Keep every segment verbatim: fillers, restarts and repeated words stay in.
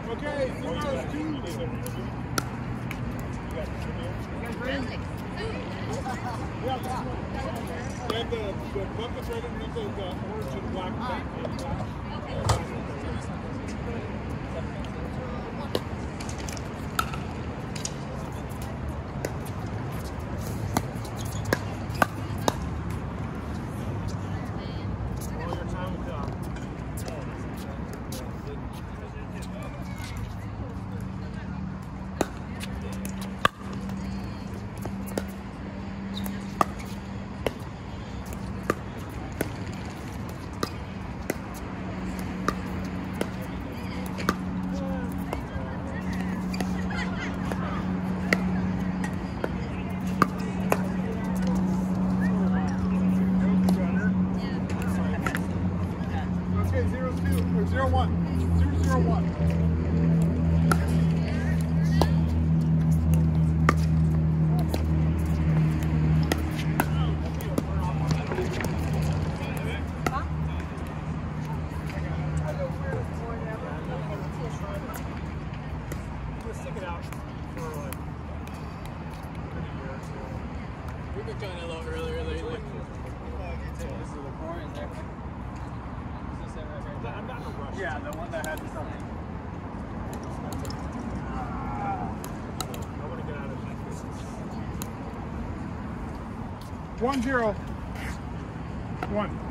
Okay, zero, two. And the, the bucket's right underneath the, the orange and black back. Zero one. Zero zero one. Just stick it out for like a year or so. We've been kind of low earlier lately. I'm not in a rush. Yeah, the one that had something. I want to get out of this. One zero. One.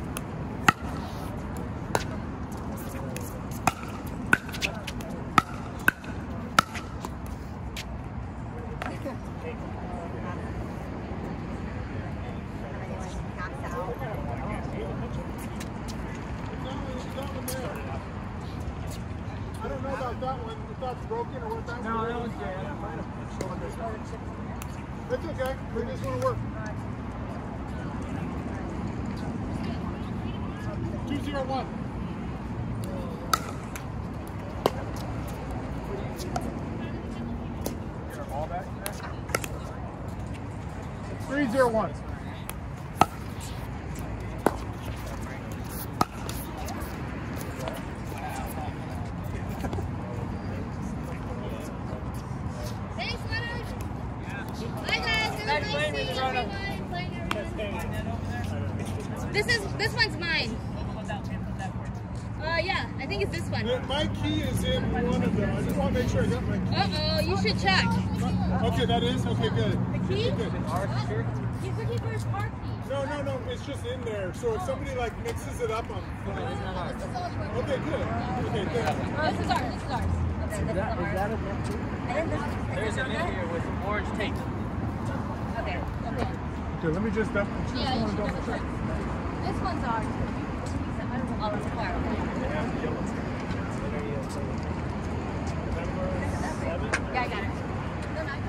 I don't know about that one, if that's broken or what that one. No, that one's dead. That's okay, we just want to work. Two zero one. Get our ball back. Three zero one. This is this one's mine. Uh, yeah, I think it's this one. My key is in one of them. I just want to make sure I got my key. Uh oh, you should check. Okay, that is okay. Good. The key? Okay, good. He's looking for his car key. No, no, no. It's just in there. So if somebody like mixes it up, on. Okay, good. Okay, good. Oh, this is ours. This is ours. Okay, is that, is that enough too? There's an in here with orange tape. Okay. Okay. Okay, let me just double check. Yeah, you should double check. This one's ours. Oh, it's a car. Yeah, I got it. No, no.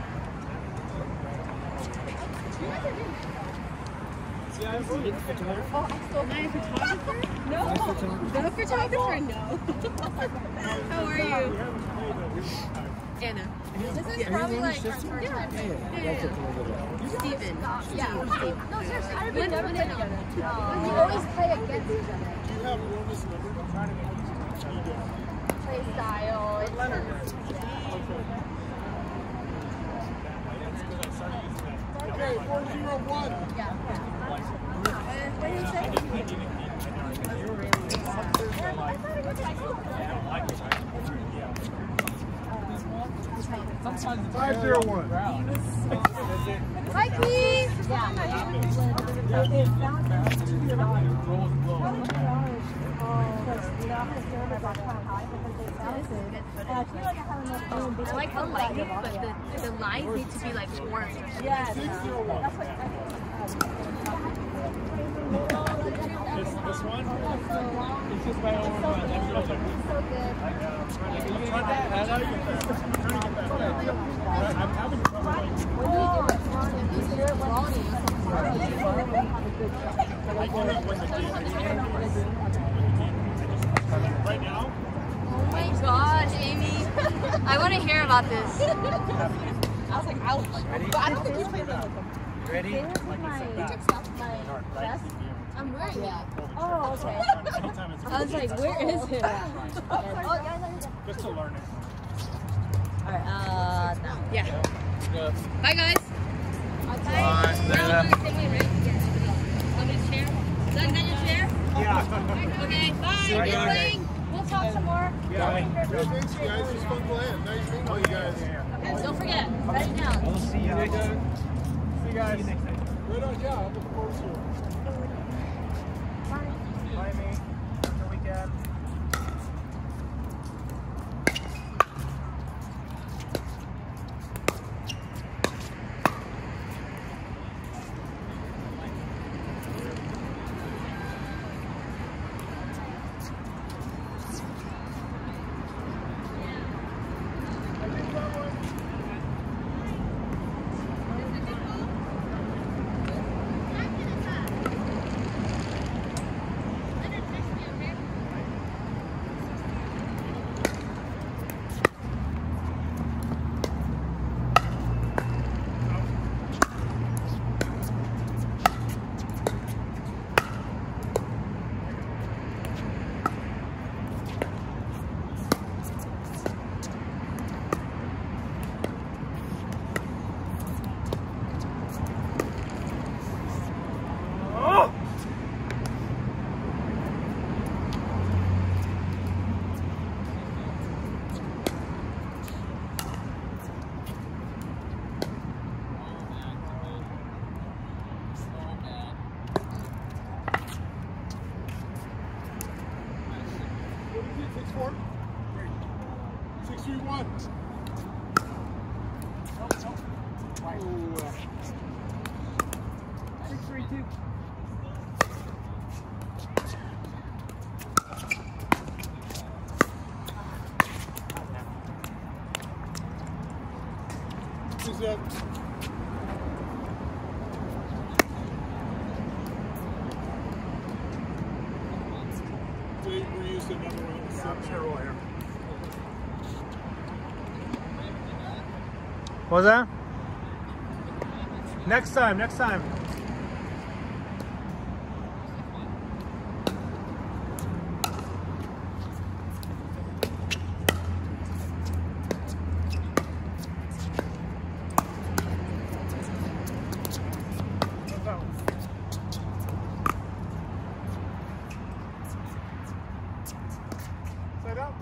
Oh, I stole my photographer? No. No photographer? No. How are you? Anna. This is probably like our first time. Yeah, yeah, yeah. Steven. Yeah, Steve. No, seriously, I would never play together. We always play against each other. Do you have Roma's number? I'm trying to make it. Play style. It's okay, four zero one. Yeah. What did you say? I thought it was like Five zero one. Hi, Keith. I like the lighting, but the, the lines need to be like orange. Yes. This, this one? It's just my own one. It's so good. You want that? I know you can. I'm having trouble. I do not win the game. Right now? Oh my gosh, Amy. I want to hear about this. I was like, ouch. Ready? But I don't think he's playing with them. Ready? My, my chest. I'm wearing it. Oh, okay. I was like, where is it? Just to learn it. Alright, uh, no. Yeah. Yeah. Bye, guys. Bye. Bye. We're all going the same way, right? Yeah. Somebody's chair? Is that not your chair? Yeah. Okay, bye. Bye, Good guys. playing. We'll talk some more. Yeah. Hey, thanks, guys. It was fun playing. Nice meeting all you guys. Don't forget, write it down. I'll see you. See you guys. Right on, yeah. I'm looking forward to it. Bye, me. Have a good weekend. Six four. Six three one. Six, three, two. Is that? They were used another one. What was that? Next time, next time. Side out.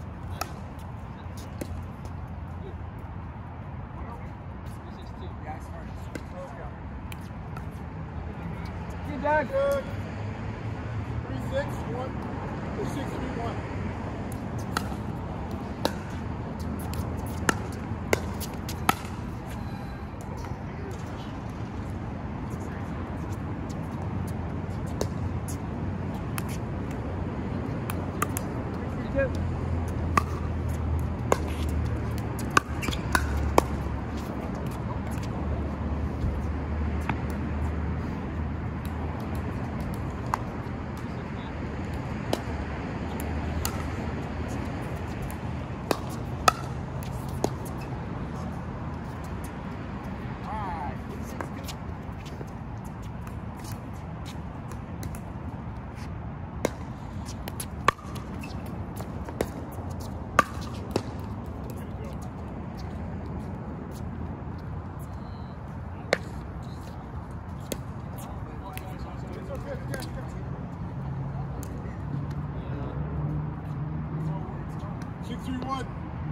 Good dog. Good. Three six one or six three one. Six three one.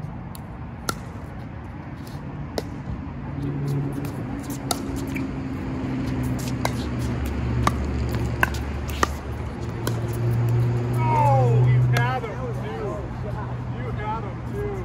Oh, you had him too. You had him too.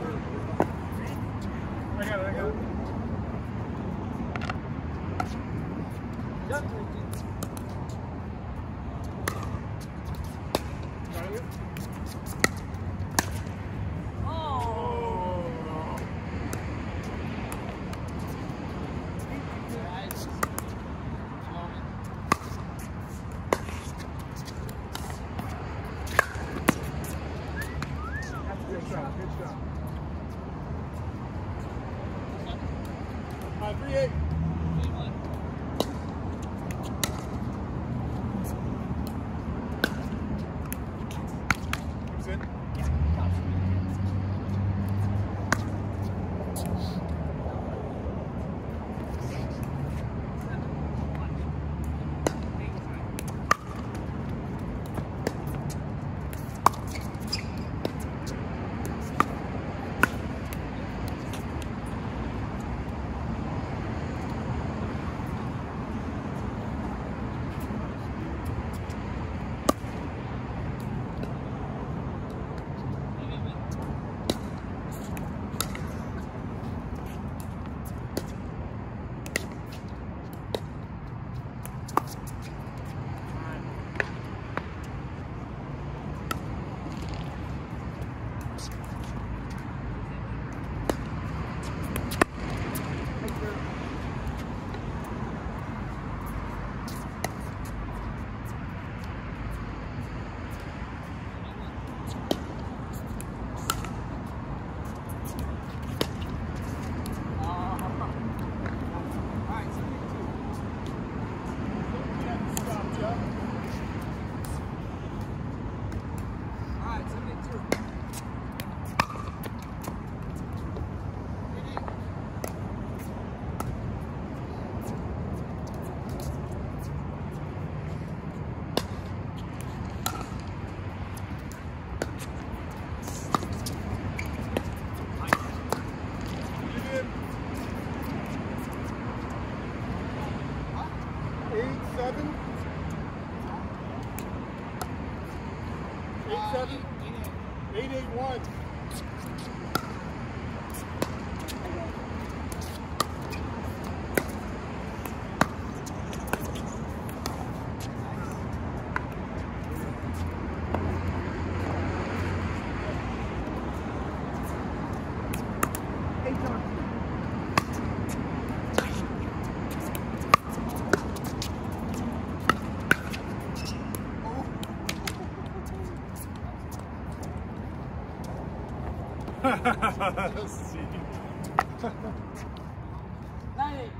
I got it, I got it. three eight. Who's in? Seven. Eight seven. Eight eight one. Let's see. Nine.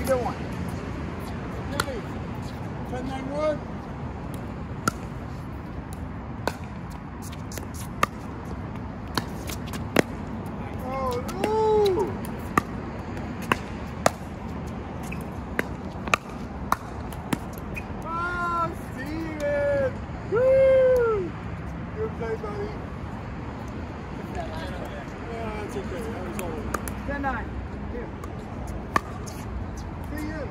Either one. Okay. ten nine one. Oh, no! Oh, Steven! Woo! Good play, buddy. Yeah, that's okay. That was all over. ten nine. Here. See you.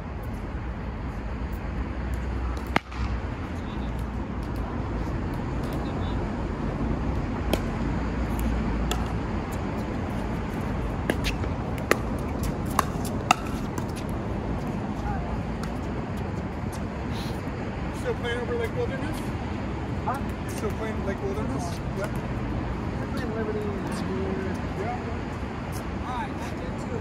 Still playing over Lake Wilderness? Huh? Still playing Lake Wilderness? Yep. We're playing Liberty and School. Yeah. Alright, I did too.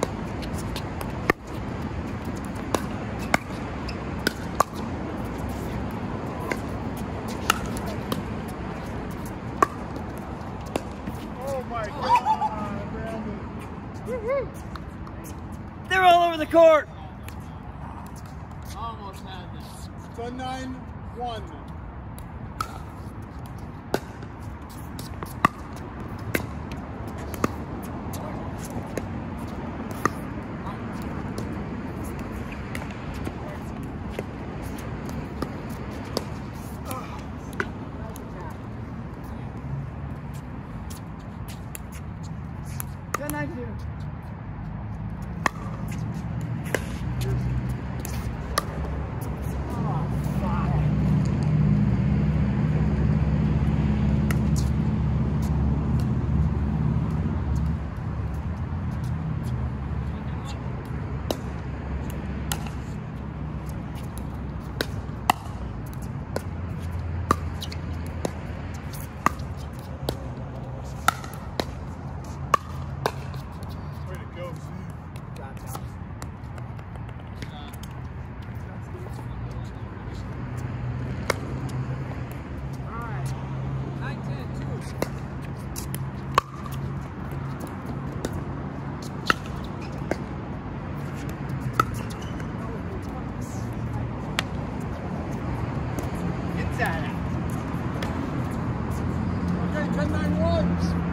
Oh my God, Brandon. Woo-hoo. They're all over the court. Almost had this. ten nine one. ten nine two. Way to go, Z. Alright. nine ten two. Inside out. Okay, ten nine one.